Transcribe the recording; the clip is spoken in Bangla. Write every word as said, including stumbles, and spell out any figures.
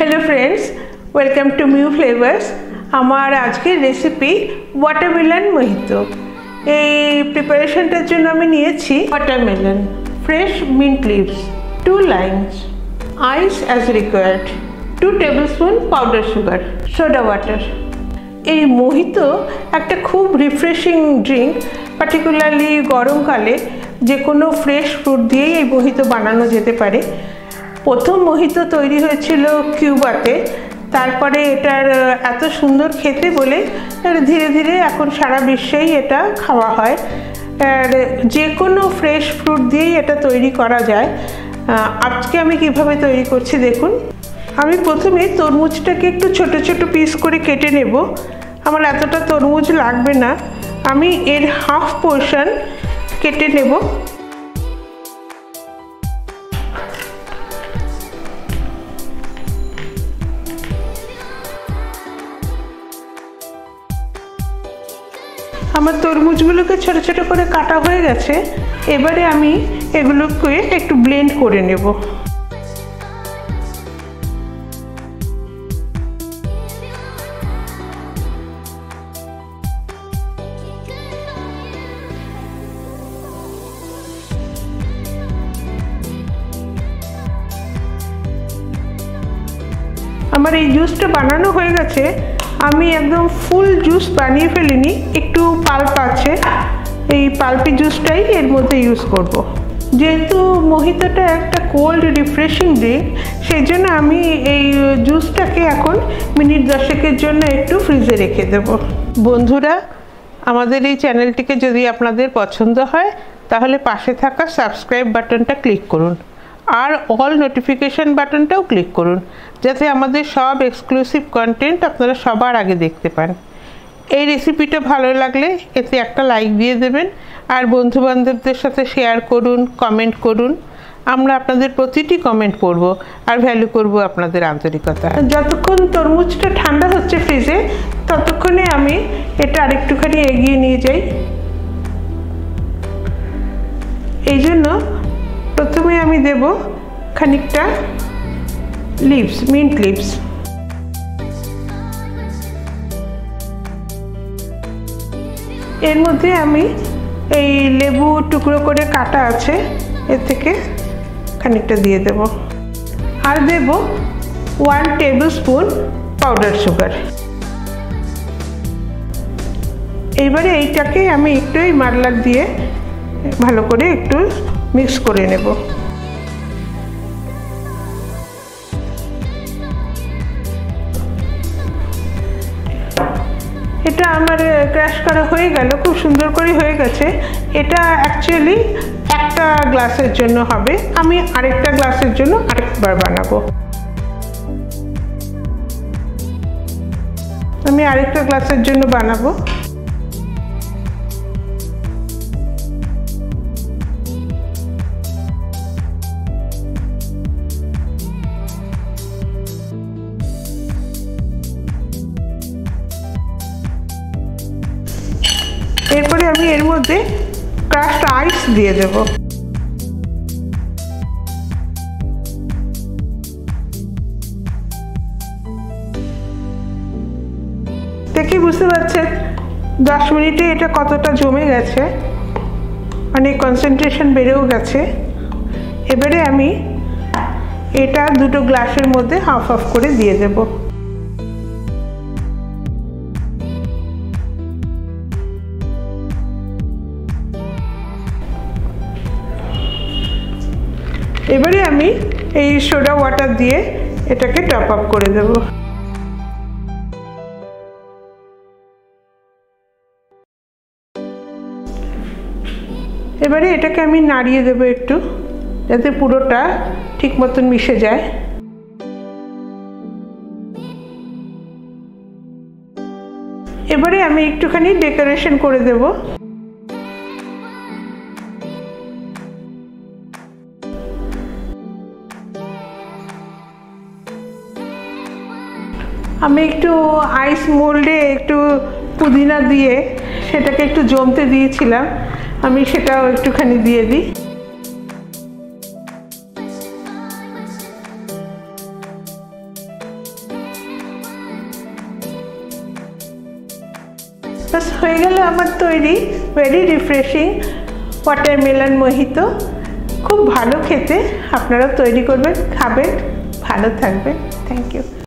Hello friends, welcome to Miu flavours. हमार आज के रेसिपी वाटरमेलन मोहितो। এই প্রিপারেশনটার জন্য আমি নিয়েছি watermelon, fresh mint leaves, two limes, ice as required, two tablespoon powder sugar, soda water. এই মোহিতো একটা খুব রিফ্রেশিং ড্রিঙ্ক, পার্টিকুলারলি গরমকালে যে কোনো ফ্রেশ ফ্রুট দিয়েই এই মোহিতো বানানো যেতে পারে। প্রথম মোহিতো তৈরি হয়েছিল কিউবাতে, তারপরে এটার এত সুন্দর খেতে বলে ধীরে ধীরে এখন সারা বিশ্বেই এটা খাওয়া হয়। আর যে কোনো ফ্রেশ ফ্রুট দিয়েই এটা তৈরি করা যায়। আজকে আমি কিভাবে তৈরি করছি দেখুন। আমি প্রথমে তরমুজটাকে একটু ছোট ছোট পিস করে কেটে নেব। আমার এতটা তরমুজ লাগবে না, আমি এর হাফ পোর্শন কেটে নেব। আমার তরমুজগুলোকে ছোট ছোট করে কাটা হয়ে গেছে। এবারে আমি এগুলোকে একটু ব্লেন্ড করে নেব। আমার এই জুসটা বানানো হয়ে গেছে। আমি একদম ফুল জুস বানিয়ে ফেলিনি, একটু পাল্প আছে, এই পাল্পি জুসটাই এর মধ্যে ইউজ করব। যেহেতু মোহিতোটা একটা কোল্ড রিফ্রেশিং ড্রিঙ্ক, সেই জন্য আমি এই জুসটাকে এখন মিনিট দশেকের জন্য একটু ফ্রিজে রেখে দেব। বন্ধুরা, আমাদের এই চ্যানেলটিকে যদি আপনাদের পছন্দ হয় তাহলে পাশে থাকা সাবস্ক্রাইব বাটনটা ক্লিক করুন আর অল নোটিফিকেশান বাটনটাও ক্লিক করুন, যাতে আমাদের সব এক্সক্লুসিভ কন্টেন্ট আপনারা সবার আগে দেখতে পান। এই রেসিপিটা ভালো লাগলে এতে একটা লাইক দিয়ে দেবেন আর বন্ধুবান্ধবদের সাথে শেয়ার করুন, কমেন্ট করুন। আমরা আপনাদের প্রতিটি কমেন্ট পড়ব আর ভ্যালু করব আপনাদের আন্তরিকতা। যতক্ষণ তরমুজটা ঠান্ডা হচ্ছে ফ্রিজে, ততক্ষণে আমি এটা আরেকটুখানি এগিয়ে নিয়ে যাই। এই জন্য প্রথমে আমি দেব খানিকটা লিভস, মিন্ট লিভস। এর মধ্যে আমি এই লেবু টুকরো করে কাটা আছে, এর থেকে খানিকটা দিয়ে দেব। আর দেব one tablespoon powder sugar. এইবারে এইটাকে আমি একটু এই মারলার দিয়ে ভালো করে একটু মিক্স করে নেব। এটা আমার ক্র্যাশ করা হয়ে গেল, খুব সুন্দর করে হয়ে গেছে। এটা অ্যাকচুয়ালি একটা গ্লাসের জন্য হবে, আমি আরেকটা গ্লাসের জন্য আরেকবার বানাবো। আমি আরেকটা গ্লাসের জন্য বানাবো। এরপরে আমি এর মধ্যে ক্রাশড আইস দিয়ে দেব। দেখি বুঝতে পারছেন দশ মিনিটে এটা কতটা জমে গেছে, অনেক কনসেন্ট্রেশন বেড়েও গেছে। এবারে আমি এটা দুটো গ্লাসের মধ্যে হাফ হাফ করে দিয়ে দেব। এবারে আমি এই সোডা ওয়াটার দিয়ে এটাকে টপ আপ করে দেব। এবারে এটাকে আমি নাড়িয়ে দেব একটু, যাতে পুরোটা ঠিক মতন মিশে যায়। এবারে আমি একটুখানি ডেকোরেশন করে দেব। আমি একটু আইস মোল্ডে একটু পুদিনা দিয়ে সেটাকে একটু জমতে দিয়েছিলাম, আমি সেটাও একটুখানি দিয়ে দিই। বাস হয়ে গেল আমার তৈরি ভেরি রিফ্রেশিং ওয়াটারমেলন মোহিতো। খুব ভালো খেতে, আপনারা তৈরি করবেন, খাবেন, ভালো থাকবেন। Thank you.